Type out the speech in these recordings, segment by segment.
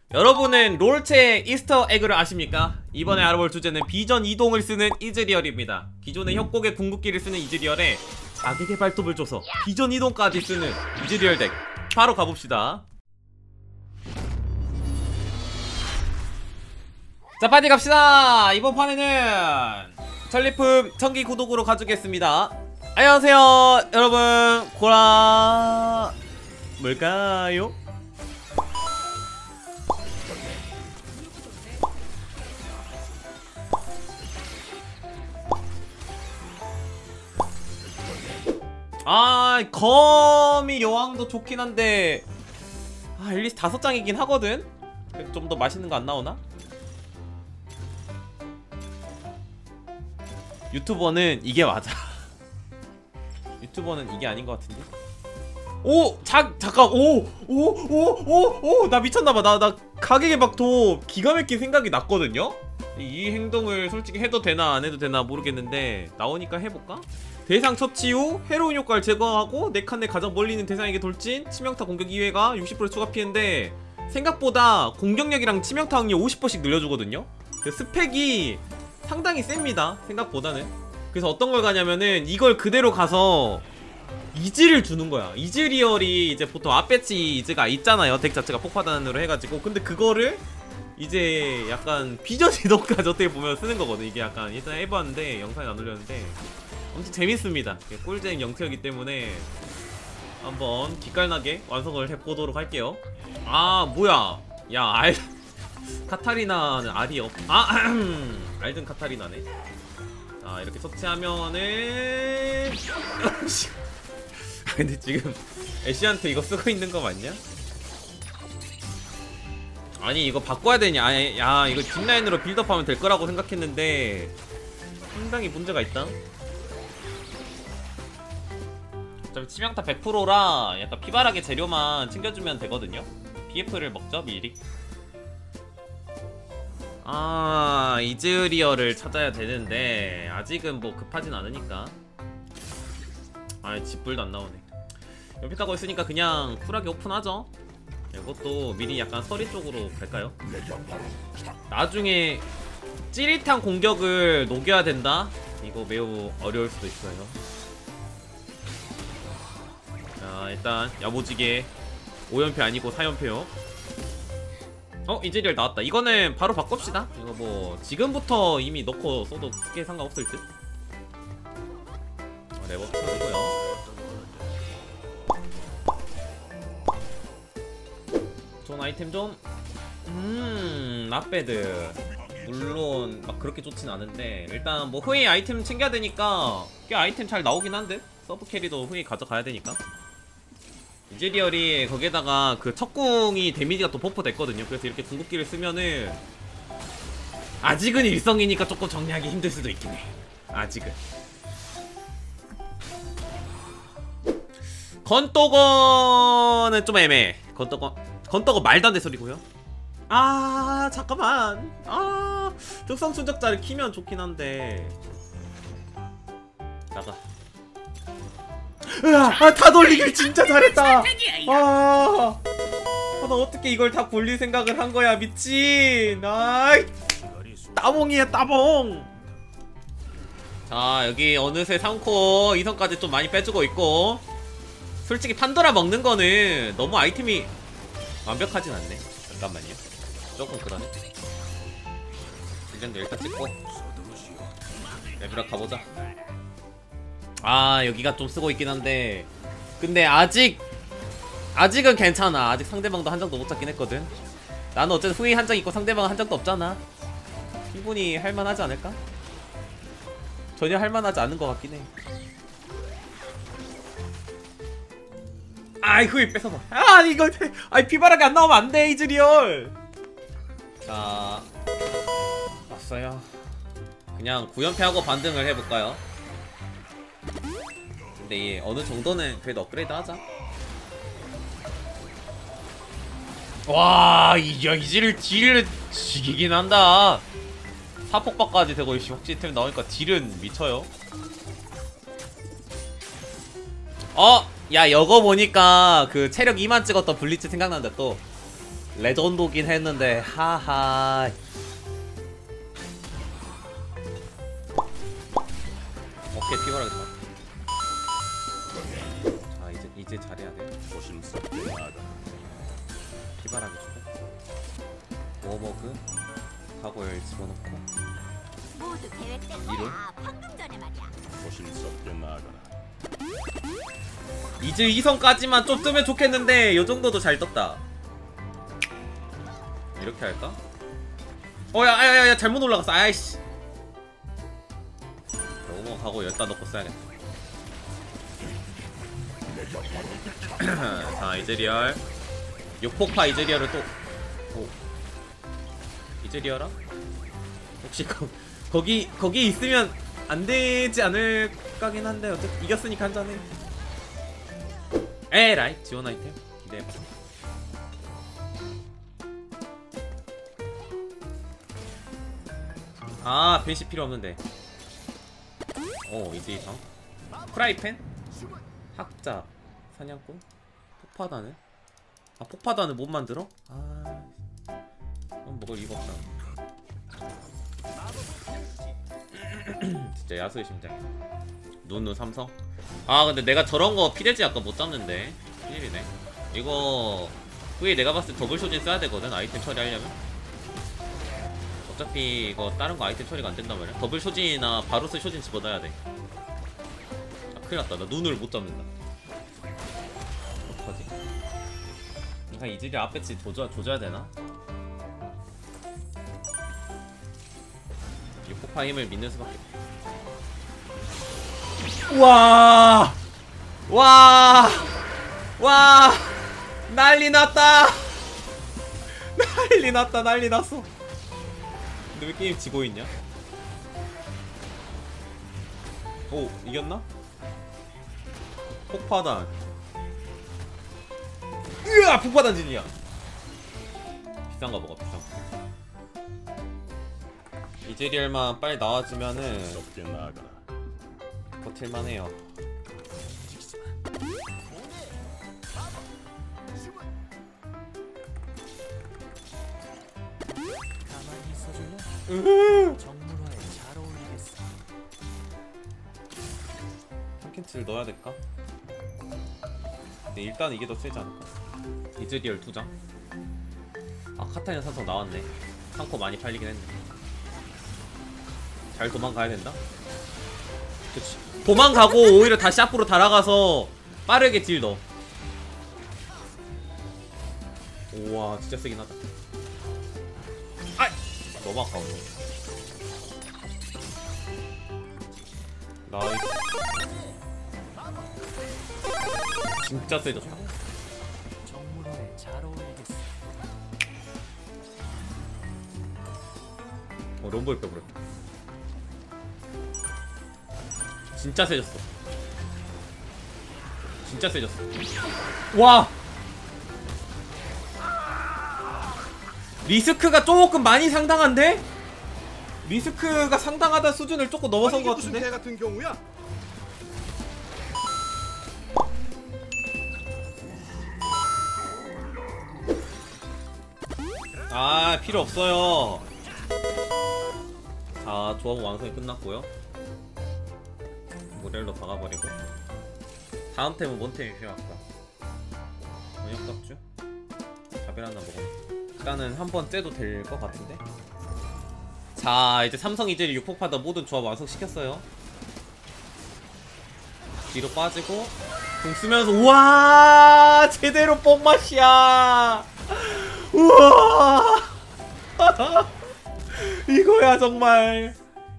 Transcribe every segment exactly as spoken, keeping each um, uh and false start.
여러분은 롤체 이스터 에그를 아십니까? 이번에 알아볼 주제는 비전 이동을 쓰는 이즈리얼입니다. 기존의 협곡의 궁극기를 쓰는 이즈리얼에 악에게 발톱을 줘서 비전 이동까지 쓰는 이즈리얼 덱 바로 가봅시다. 자, 파티 갑시다. 이번 판에는 전리품 청기 구독으로 가주겠습니다. 안녕하세요 여러분, 고라 뭘까요? 아, 거미 여왕도 좋긴 한데 아, 일리스 다섯 장이긴 하거든? 좀 더 맛있는 거 안 나오나? 유튜버는 이게 맞아. 유튜버는 이게 아닌 것 같은데? 오! 자, 잠깐! 오! 오! 오! 오! 오! 나 미쳤나봐. 나, 나 가격의 박도 기가 막힌 생각이 났거든요? 이 행동을 솔직히 해도 되나 안 해도 되나 모르겠는데 나오니까 해볼까? 대상 처치 후 해로운 효과를 제거하고 네 칸 내 가장 멀리 있는 대상에게 돌진 치명타 공격 이 회가 육십 퍼센트 추가 피해인데 생각보다 공격력이랑 치명타 확률 오십 퍼센트씩 늘려주거든요? 그 스펙이 상당히 셉니다, 생각보다는. 그래서 어떤 걸 가냐면은 이걸 그대로 가서 이즈를 주는 거야. 이즈리얼이 이제 보통 앞배치 이즈가 있잖아요, 덱 자체가 폭파단으로 해가지고. 근데 그거를 이제 약간 비전 이동까지 어떻게 보면 쓰는 거거든. 이게 약간 일단 해봤는데 영상에 안 올렸는데 엄청 재밌습니다. 꿀잼 영티이기 때문에 한번 기깔나게 완성을 해보도록 할게요. 아 뭐야, 야 알 카타리나는 알이 없.. 아 알든 카타리나네. 자, 이렇게 처치하면은 근데 지금 애쉬한테 이거 쓰고 있는 거 맞냐? 아니 이거 바꿔야 되냐? 아니, 야 이거 뒷라인으로 빌드업하면 될 거라고 생각했는데 상당히 문제가 있다. 어차피 치명타 백 퍼센트라 약간 피바라기 재료만 챙겨주면 되거든요. 비에프를 먹죠 미리. 아, 이즈리얼을 찾아야 되는데 아직은 뭐 급하진 않으니까. 아, 집불도 안 나오네. 연필 까고 있으니까 그냥 쿨하게 오픈하죠. 이것도 미리 약간 서리 쪽으로 갈까요? 나중에 찌릿한 공격을 녹여야 된다? 이거 매우 어려울 수도 있어요. 자, 일단 야무지게 오 연패 아니고 사 연패요. 어? 이즈리얼 나왔다. 이거는 바로 바꿉시다. 이거 뭐 지금부터 이미 넣고 써도 크게 상관없을 듯. 어, 레버 쳐주고요. 좋은 아이템 좀. 음, 낫배드. 물론 막 그렇게 좋진 않은데 일단 뭐 후웨이 아이템 챙겨야 되니까 꽤 아이템 잘 나오긴 한데 서브 캐리도 후웨이 가져가야 되니까. 이즈리얼이 거기에다가 그 척궁이 데미지가 또 버프 됐거든요. 그래서 이렇게 궁극기를 쓰면은 아직은 일성이니까 조금 정리하기 힘들 수도 있긴 해. 아직은. 건또거는 좀 애매해. 건또거 건또거 말도 안 돼 소리고요. 아 잠깐만. 아 특성 충족자를 키면 좋긴 한데 나가. 아, 다 돌리길 진짜 잘했다. 아, 나 어떻게 이걸 다 굴릴 생각을 한 거야, 미친. 아이, 따봉이야, 따봉. 자, 여기 어느새 삼 코어 이 성까지 좀 많이 빼주고 있고. 솔직히 판도라 먹는 거는 너무 아이템이 완벽하진 않네. 잠깐만요. 조금 그러네. 이정도 일단 찍고 레벨업 가보자. 아, 여기가 좀 쓰고 있긴 한데 근데 아직 아직은 괜찮아. 아직 상대방도 한 장도 못 잡긴 했거든. 나는 어쨌든 후웨이 한 장 있고 상대방은 한 장도 없잖아. 충분히 할만하지 않을까? 전혀 할만하지 않은 것 같긴 해. 아이, 후웨이 뺏어봐. 아, 이거 아이 피바라기 안 나오면 안 돼, 이즈리얼. 자, 왔어요. 그냥 구 연패하고 반등을 해볼까요? 근데 얘 어느 정도는 그래도 업그레이드 하자. 와, 야, 이즈를 딜을 지기긴 한다. 사폭박까지 되고 혹시 템 나오니까 딜은 미쳐요. 어! 야, 여거 보니까 그 체력 이만 찍었던 블리츠 생각난다 또. 레전도긴 했는데 하하. 오케이 피곤하겠다. 자 이제 이제 잘해야 돼. 조심스럽게 나아가. 피바라기 주고 워머그 가고열 집어넣고 모두 계획된 이름? 거야. 방금 전에 말이야. 조심스럽게 나아가라. 이제 이성까지만 좀 뜨면 좋겠는데 요 정도도 잘 떴다. 이렇게 할까? 어야 야야야 잘못 올라갔어. 아이씨. 워머 가고 열다 넣고 써야겠다. 자 이즈리얼 육폭파 이즈리얼을 또 오. 이즈리얼아? 혹시 거, 거기 거기 있으면 안 되지 않을까긴 한데 어쨌든 이겼으니까 한잔해. 에라이 지원 아이템 기대해봐. 아 벤시 필요 없는데. 어 이제 이상 프라이팬? 학자 사냥꾼? 폭파단은? 아 폭파단을 못 만들어? 아 그럼 먹을 이유가 없다. 진짜 야수의 심장이야. 누누 삼성? 아 근데 내가 저런거 피레지 아까 못 잡는데 큰일이네. 이거 후에 내가 봤을 때 더블 쇼진 써야 되거든 아이템 처리하려면. 어차피 이거 다른거 아이템 처리가 안된단 말이야. 더블 쇼진이나 바루스 쇼진 집어넣어야 돼. 아 큰일났다. 나 눈을 못 잡는다. 어떡하지? 그냥 이즈리 앞배치 조져, 조져야 되나? 이 폭파 힘을 믿는 수밖에. 와! 와! 와! 난리 났다! 난리 났다, 난리 났어. 근데 왜 게임 지고 있냐? 오, 이겼나? 폭파단. 으아! 폭파단 진이야. 비싼가 보가, 비싼 거. 이즈리얼만 빨리 나와주면은 조심스럽게 나아가라. 버틸만해요. 가만히 있어줄래? 으흐! 정문화에 잘 어울리겠어. 탐켄치를 넣어야 될까? 근데 일단 이게 더 세지 않을까? 이즈리얼 두 장. 아 카타리나 삼성 나왔네. 상코 많이 팔리긴 했네. 잘 도망가야 된다? 그치. 도망가고 오히려 다시 앞으로 달아가서 빠르게 딜 넣어. 우와 진짜 세긴 하다. 아! 너무 아까워. 나이스. 진짜 세졌다. 정문화에 잘 어울리겠어. 어 럼블 빼버렸다. 진짜 세졌어. 진짜 세졌어. 와! 리스크가 조금 많이 상당한데? 리스크가 상당하다 수준을 조금 넘어선 것 같은데? 무슨 개 같은 경우야? 아 필요 없어요. 자 조합 완성이 끝났고요. 모델로 박아버리고 다음 템은 뭔 템이 필요할까? 번역각주? 자벨 하나 먹어. 일단은 한번 째도 될 것 같은데. 자 이제 삼성 이즈리 육폭파다 모든 조합 완성시켰어요. 뒤로 빠지고 공 쓰면서 우와 제대로 뽕맛이야. 우와 이거야 정말.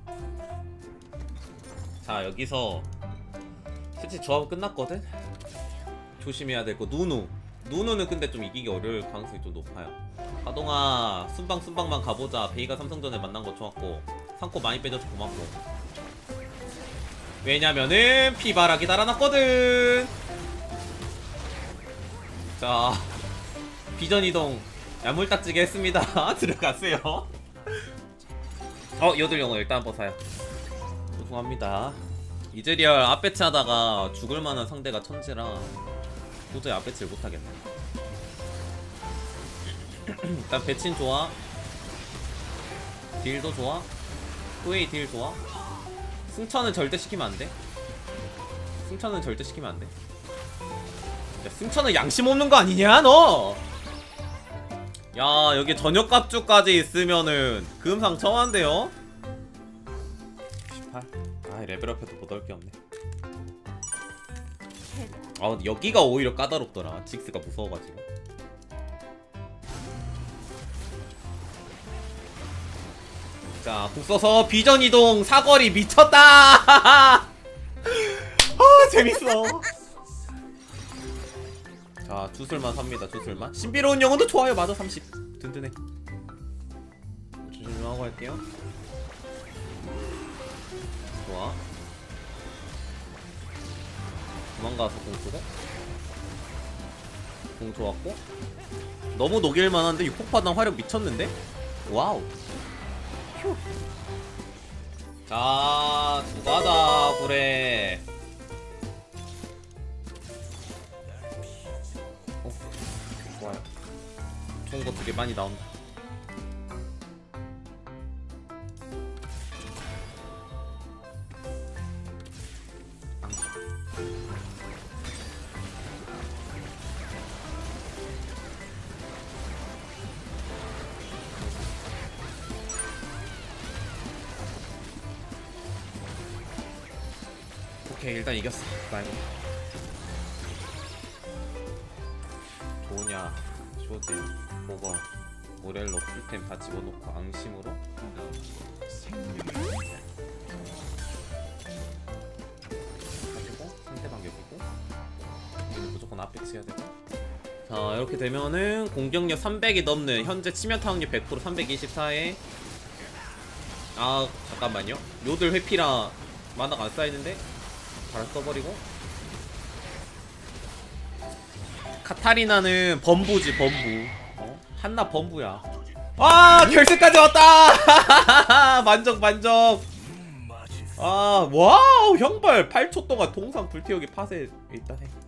자 여기서 실제 조합 끝났거든? 조심해야 될 거 누누. 누누는 근데 좀 이기기 어려울 가능성이 좀 높아요. 가동아 순방 순방만 가보자. 베이가 삼성전에 만난 거 좋았고 상코 많이 빼줘서 고맙고. 왜냐면은 피바라기 달아났거든. 자 비전 이동 야물딱지게 했습니다. 들어가세요. 어 여덟 영어 일단 한번 사요. 죄송합니다. 이즈리얼 앞배치 하다가 죽을만한 상대가 천지라 도저히 앞배치를 못하겠네. 일단 배친 좋아. 딜도 좋아. 후웨이 딜 좋아. 승천은 절대 시키면 안돼. 승천은 절대 시키면 안돼. 야, 승천은 양심 없는 거 아니냐 너. 야, 여기 저녁 갑주까지 있으면은 금상 처한데요. 십팔. 아, 레벨업해도 못할 게 없네. 아, 여기가 오히려 까다롭더라. 직스가 무서워가지고. 자, 국 써서 비전 이동 사거리 미쳤다. 아, 재밌어. 자, 주술만 삽니다. 주술만. 신비로운 영혼도 좋아요. 맞아. 삼십. 든든해. 주술 좀 하고 할게요. 좋아. 도망가서 공 쓰고. 공 좋았고. 너무 녹일만한데 육폭파당 화력 미쳤는데? 와우. 휴. 자, 누가다 그래. 어, 좋아요. 좋은 거 되게 많이 나온다. 오케이, 일단 이겼어. 라이브. 좋으냐, 쇼드, 오버, 모렐로, 풀템 다 집어넣고 앙심으로 가지고 상대방 여기고 우리는 무조건 앞에 치야 되고. 자, 이렇게 되면은 공격력 삼백이 넘는 현재 치명 타격률 백 퍼센트 삼백이십사에 아, 잠깐만요. 요들 회피라 만화가 안 쌓이는데 바로 써버리고. 카타리나는 범부지, 범부. 어? 한나 범부야. 아, 결승까지 왔다. 만족, 만족. 아, 와우, 형벌 팔 초 동안 동상 불태우기 팟에 일단 해.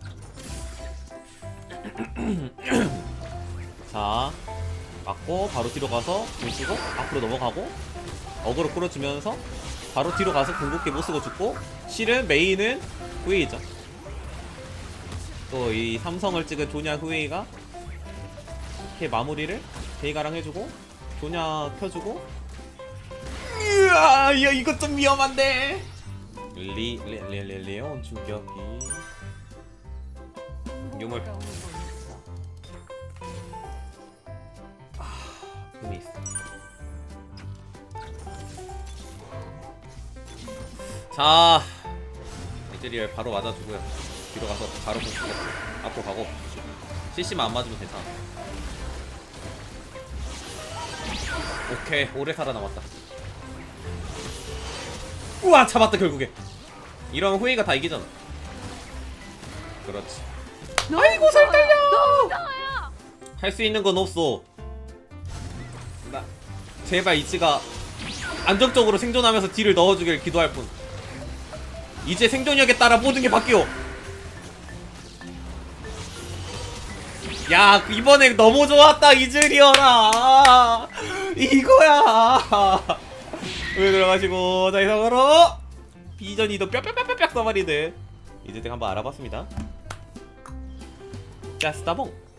자, 맞고 바로 뒤로 가서 공 쓰고 앞으로 넘어가고 어그로 끌어주면서 바로 뒤로 가서 궁극기 못 쓰고 죽고. 실은 메인은 후웨이죠. 또 이 삼성을 찍은 조냐 후웨이가 이렇게 마무리를 베이가랑 해주고 조냐 켜주고. 으아, 야, 이거 좀 위험한데. 리, 리, 리, 리, 리온 충격이 유물. 아, 의미 있어. 자, 이즈리얼 바로 맞아주고요. 뒤로 가서 바로 공수고 앞으로 가고. 씨씨만 안 맞으면 괜찮아. 오케이, 오래 살아남았다. 우와, 잡았다 결국에. 이러면 후웨이가 다 이기잖아. 그렇지. 아이고, 살 떨려. 할 수 있는 건 없어. 나 제발 이치가 안정적으로 생존하면서 딜을 넣어주길 기도할 뿐. 이제 생존력에 따라 모든 게 바뀌어. 야, 이번에 너무 좋았다 이즈리얼아. 이거야. 왜 들어가시고. 자, 이상으로 비전이도 뼈뼈뼈뼈 써버리는 이즈덱 한번 알아봤습니다. 자, 스타봉.